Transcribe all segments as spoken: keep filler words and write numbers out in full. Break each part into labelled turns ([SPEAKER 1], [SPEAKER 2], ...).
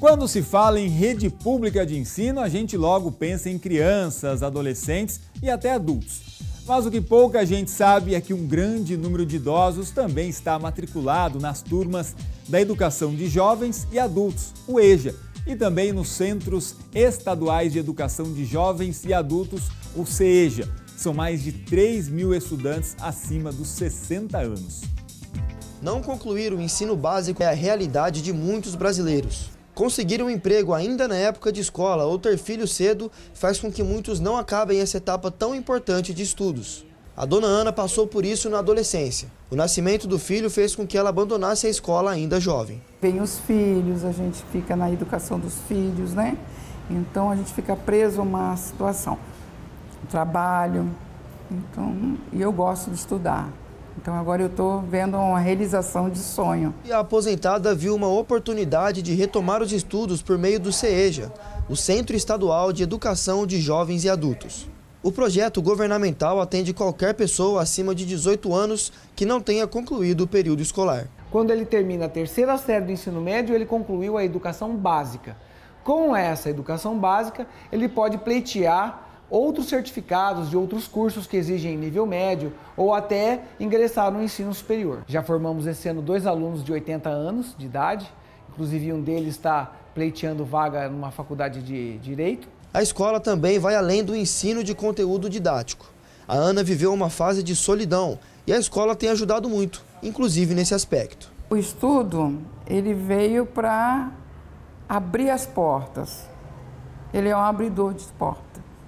[SPEAKER 1] Quando se fala em rede pública de ensino, a gente logo pensa em crianças, adolescentes e até adultos. Mas o que pouca gente sabe é que um grande número de idosos também está matriculado nas turmas da Educação de Jovens e Adultos, o EJA, e também nos Centros Estaduais de Educação de Jovens e Adultos, o CEJA. São mais de três mil estudantes acima dos sessenta anos.
[SPEAKER 2] Não concluir o ensino básico é a realidade de muitos brasileiros. Conseguir um emprego ainda na época de escola ou ter filho cedo faz com que muitos não acabem essa etapa tão importante de estudos. A dona Ana passou por isso na adolescência. O nascimento do filho fez com que ela abandonasse a escola ainda jovem.
[SPEAKER 3] Vem os filhos, a gente fica na educação dos filhos, né? Então a gente fica preso a uma situação. Trabalho, então, e eu gosto de estudar. Então agora eu estou vendo uma realização de sonho.
[SPEAKER 2] E a aposentada viu uma oportunidade de retomar os estudos por meio do CEJA, o Centro Estadual de Educação de Jovens e Adultos. O projeto governamental atende qualquer pessoa acima de dezoito anos que não tenha concluído o período escolar.
[SPEAKER 4] Quando ele termina a terceira série do ensino médio, ele concluiu a educação básica. Com essa educação básica, ele pode pleitear outros certificados de outros cursos que exigem nível médio ou até ingressar no ensino superior. Já formamos esse ano dois alunos de oitenta anos de idade, inclusive um deles está pleiteando vaga numa faculdade de Direito.
[SPEAKER 2] A escola também vai além do ensino de conteúdo didático. A Ana viveu uma fase de solidão e a escola tem ajudado muito, inclusive nesse aspecto.
[SPEAKER 3] O estudo, ele veio para abrir as portas. Ele é um abridor de portas.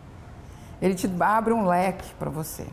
[SPEAKER 3] Ele te abre um leque para você.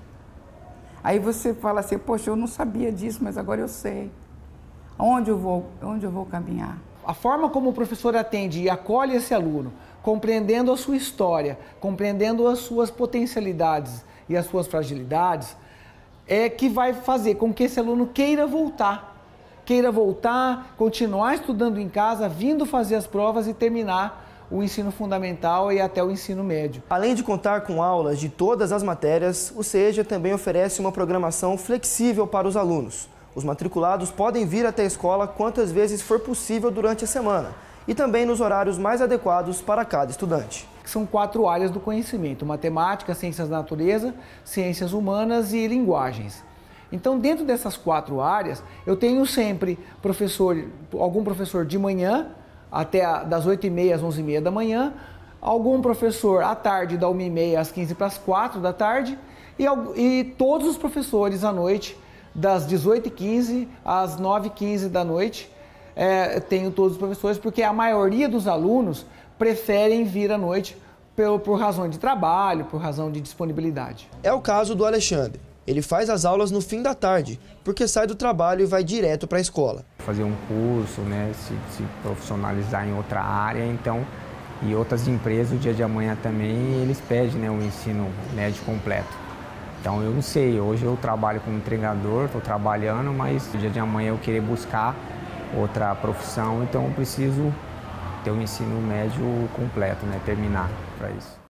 [SPEAKER 3] Aí você fala assim, poxa, eu não sabia disso, mas agora eu sei. Onde eu vou, onde eu vou caminhar?
[SPEAKER 4] A forma como o professor atende e acolhe esse aluno, compreendendo a sua história, compreendendo as suas potencialidades e as suas fragilidades, é que vai fazer com que esse aluno queira voltar. Queira voltar, continuar estudando em casa, vindo fazer as provas e terminar o ensino fundamental e até o ensino médio.
[SPEAKER 2] Além de contar com aulas de todas as matérias, o CEJA também oferece uma programação flexível para os alunos. Os matriculados podem vir até a escola quantas vezes for possível durante a semana e também nos horários mais adequados para cada estudante.
[SPEAKER 4] São quatro áreas do conhecimento: matemática, ciências da natureza, ciências humanas e linguagens. Então, dentro dessas quatro áreas, eu tenho sempre professor, algum professor de manhã, até a, das oito e meia às onze e meia da manhã, algum professor à tarde, da uma e meia às quinze para as quatro da tarde, e, e todos os professores à noite, das dezoito e quinze às nove e quinze da noite, é, tenho todos os professores, porque a maioria dos alunos preferem vir à noite por, por razão de trabalho, por razão de disponibilidade.
[SPEAKER 2] É o caso do Alexandre. Ele faz as aulas no fim da tarde, porque sai do trabalho e vai direto para a escola.
[SPEAKER 5] Fazer um curso, né, se, se profissionalizar em outra área, então, e outras empresas, o dia de amanhã também, eles pedem, né, o ensino médio completo. Então, eu não sei, hoje eu trabalho como entregador, estou trabalhando, mas no dia de amanhã eu querer buscar outra profissão, então eu preciso ter o ensino médio completo, né, terminar para isso.